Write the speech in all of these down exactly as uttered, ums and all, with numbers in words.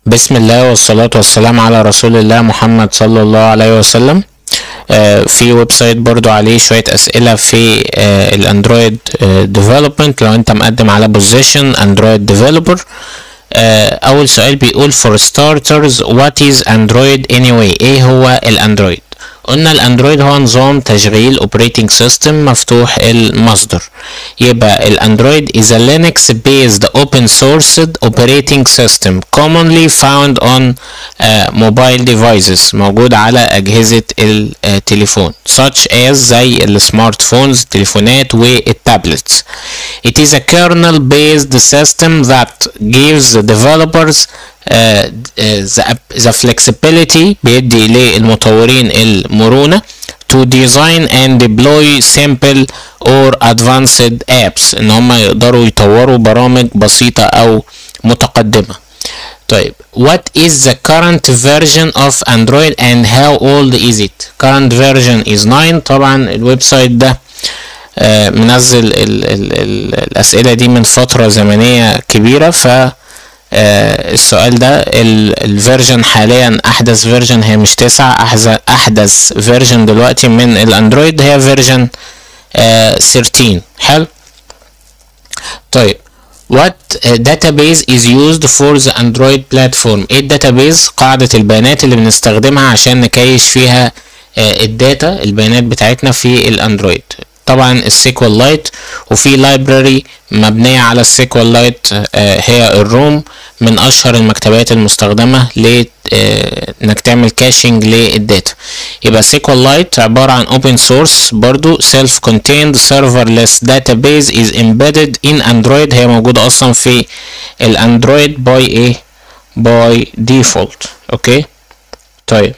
بسم الله والصلاة والسلام على رسول الله محمد صلى الله عليه وسلم. آه في ويب سايت برضو عليه شوية أسئلة في آه الاندرويد ديفلوبمنت. لو انت مقدم على بوزيشن اندرويد ديفلوبر، آه اول سؤال بيقول for starters what is android anyway؟ ايه هو الاندرويد؟ قلنا الاندرويد هو نظام تشغيل operating system مفتوح المصدر. يبقى الاندرويد is a Linux based open sourced operating system commonly found on uh, mobile devices، موجود على اجهزة التليفون such as زي السمارت فونز، التليفونات والتابلتس. It is a kernel based system that gives the developers Uh, the, the flexibility، بيدي للمطورين المرونة to design and deploy simple or advanced apps، ان هم يقدروا يطوروا برامج بسيطة او متقدمة. طيب what is the current version of Android and how old is it؟ current version is nine. طبعا الويب سايت ده uh, منزل ال ال ال الاسئلة دي من فترة زمنية كبيرة، ف آه السؤال ده الفيرجن حاليا احدث فيرجن هي مش تسعة، احدث فيرجن دلوقتي من الاندرويد هي فيرجن آه ثلاثة عشر. حلو. طيب what database is used for the Android platform؟ ايه الداتابيز؟ قاعدة البيانات اللي بنستخدمها عشان نكيش فيها آه الداتا، البيانات بتاعتنا في الاندرويد. طبعا السيكوال لايت، وفي لايبراري مبنية على السيكوال لايت هي الروم، من اشهر المكتبات المستخدمة ل انك تعمل كاشنج للداتا. يبقى سيكوال لايت عبارة عن open source برضو self contained serverless database is embedded in Android، هي موجودة اصلا في الاندرويد by ايه by default. اوكي. طيب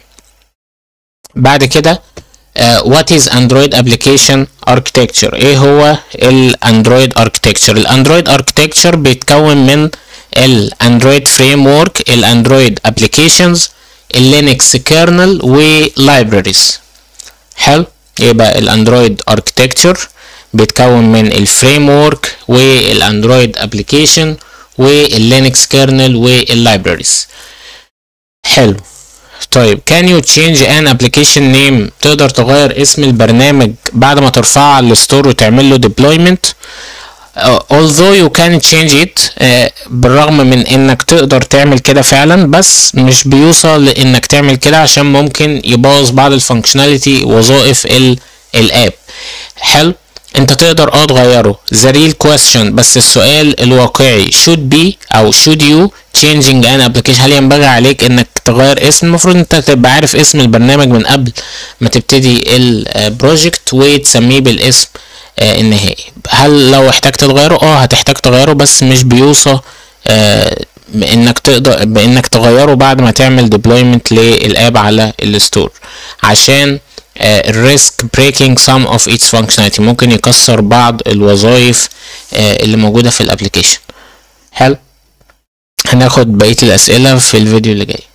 بعد كده Uh, what is Android application architecture؟ ايه هو الاندرويد architecture؟ الاندرويد architecture بيتكون من الاندرويد framework، الاندرويد applications، اللينكس kernel وlibraries. حلو. يبقى الاندرويد architecture بيتكون من الفريمورك والاندرويد application واللينكس kernel والlibraries. حلو. طيب can you change an application name؟ تقدر تغير اسم البرنامج بعد ما ترفعه على الستور وتعمل له deployment. uh, although you can change it، uh, بالرغم من انك تقدر تعمل كده فعلا، بس مش بيوصل لانك تعمل كده عشان ممكن يبوظ بعض الفانكشناليتي وظائف الاب. حلو. انت تقدر اه تغيره the real question، بس السؤال الواقعي should be او should you changing an application؟ هل ينبغي عليك انك تغير اسم؟ المفروض انت تبقى عارف اسم البرنامج من قبل ما تبتدي البروجكت وتسميه بالاسم آه النهائي. هل لو احتاجت تغيره؟ اه هتحتاج تغيره، بس مش بيوصى آه بانك تقدر بانك تغيره بعد ما تعمل deployment للاب على الستور، عشان الريسك بريكنج سام اوف its functionality، ممكن يكسر بعض الوظائف آه اللي موجودة في الابليكيشن. حلو. هناخد بقية الأسئلة في الفيديو اللي جاي.